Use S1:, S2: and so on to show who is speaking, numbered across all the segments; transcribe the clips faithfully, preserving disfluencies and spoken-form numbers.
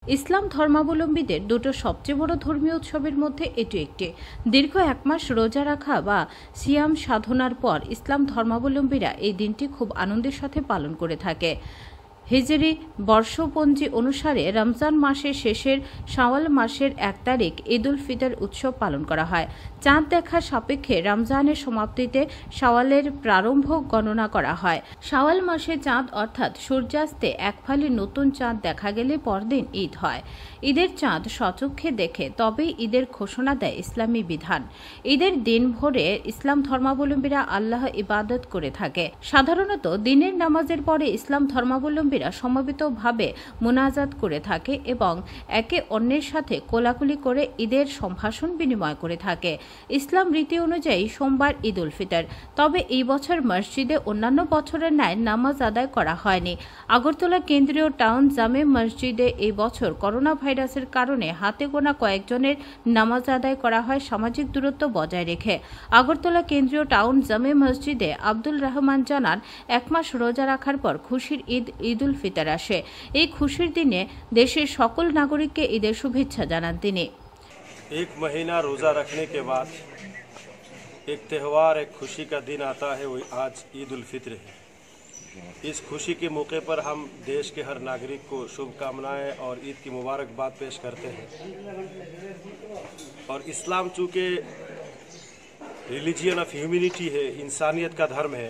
S1: ইসলাম ধর্মাবলম্বীদের দুটো সবচেয়ে বড় ধর্মীয় উৎসবের মধ্যে এটি একটি। দীর্ঘ এক মাস রোজা রাখা বা সিয়াম সাধনার পর ইসলাম ধর্মাবলম্বীরা এই দিনটি খুব আনন্দের সাথে পালন করে থাকে। হিজরি বর্ষপঞ্জি অনুসারে রমজান মাসের শেষের শাওয়াল মাসের এক তারিখ ঈদ উল ফিতর উৎসব পালন করা হয়। চাঁদ দেখার সাপেক্ষে রমজানের সমাপ্তিতে শাওয়ালের প্রারম্ভ গণনা করা হয়। শাওয়াল মাসে চাঁদ অর্থাৎ সূর্যাস্তে এক ফালি নতুন চাঁদ দেখা গেলে পরদিন ঈদ হয়। ঈদের চাঁদ স্বচক্ষে দেখে তবেই ঈদের ঘোষণা দেয় ইসলামী বিধান। ঈদের দিন ভোরে ইসলাম ধর্মাবলম্বীরা আল্লাহ ইবাদত করে থাকে। সাধারণত দিনের নামাজের পরে ইসলাম ধর্মাবলম্বী সমবেতভাবে মুনাজাত করে থাকে এবং একে অন্যের সাথে কোলাকুলি করে ঈদের সম্ভাষণ বিনিময় করে থাকে। ইসলাম রীতি অনুযায়ী সোমবার ঈদ উল ফিতর, তবে এই বছর মসজিদে অন্যান্য বছরের ন্যায় নামাজ আদায় করা হয়নি। আগরতলা কেন্দ্রীয় টাউন জামে মসজিদে এই বছর করোনা ভাইরাসের কারণে হাতে গোনা কয়েকজনের নামাজ আদায় করা হয় সামাজিক দূরত্ব বজায় রেখে। আগরতলা কেন্দ্রীয় টাউন জামে মসজিদে আব্দুল রহমান জানান, এক মাস রোজা রাখার পর খুশির ঈদ ঈদ উল ফিতর আসে। এই খুশির দিনে দেশের সকল নাগরিককে ঈদের শুভেচ্ছা জানান তিনি।
S2: एक महीना रोज़ा रखने के बाद एक त्यौहार, एक खुशी का दिन आता है, वो आज ईद उल फितर है। इस खुशी के मौके पर हम देश के हर नागरिक को शुभकामनाएं और ईद की मुबारकबाद पेश करते हैं। और इस्लाम चूँकि रिलीजियन ऑफ ह्यूमैनिटी है, इंसानियत का धर्म है,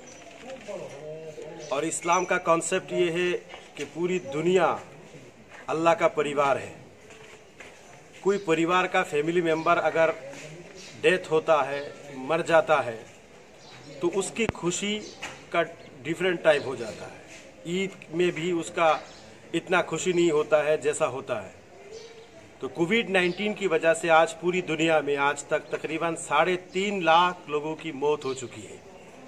S2: और इस्लाम का कॉन्सेप्ट ये है कि पूरी दुनिया अल्लाह का परिवार है। कोई परिवार का फैमिली मेंबर अगर डेथ होता है, मर जाता है, तो उसकी खुशी का डिफरेंट टाइप हो जाता है। ईद में भी उसका इतना खुशी नहीं होता है जैसा होता है। तो कोविड नाइन्टीन की वजह से आज पूरी दुनिया में आज तक तकरीबन साढ़े तीन लाख लोगों की मौत हो चुकी है।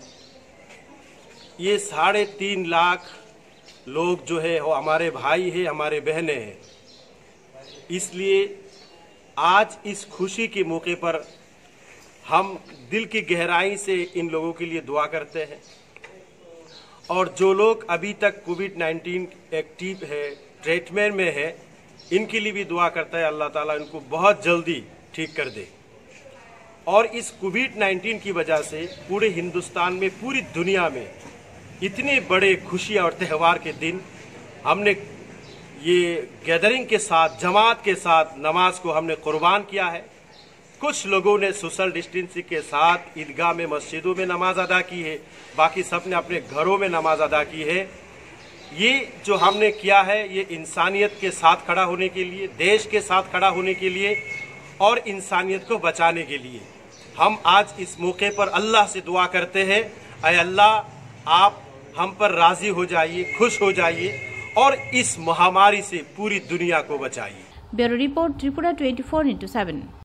S2: ये साढ़े तीन लाख लोग जो है वो हमारे भाई है, हमारे बहनें हैं। इसलिए आज इस खुशी के मौके पर हम दिल की गहराई से इन लोगों के लिए दुआ करते हैं। और जो लोग अभी तक कोविड नाइन्टीन एक्टिव है, ट्रीटमेंट में है, इनके लिए भी दुआ करता है अल्लाह ताला इनको बहुत जल्दी ठीक कर दे। और इस कोविड नाइन्टीन की वजह से पूरे हिंदुस्तान में, पूरी दुनिया में इतने बड़े खुशी और त्यौहार के दिन हमने ये गैदरिंग के साथ, जमात के साथ नमाज को हमने कुर्बान किया है। कुछ लोगों ने सोशल डिस्टेंसिंग के साथ ईदगाह में, मस्जिदों में नमाज अदा की है, बाकी सब ने अपने घरों में नमाज अदा की है। ये जो हमने किया है ये इंसानियत के साथ खड़ा होने के लिए, देश के साथ खड़ा होने के लिए और इंसानियत को बचाने के लिए। हम आज इस मौके पर अल्लाह से दुआ करते हैं, ऐ अल्लाह आप हम पर राजी हो जाइए, खुश हो जाइए और इस महामारी से पूरी दुनिया को बचाइए।
S1: ब्यूरो रिपोर्ट त्रिपुरा चौबीस इंटू सात।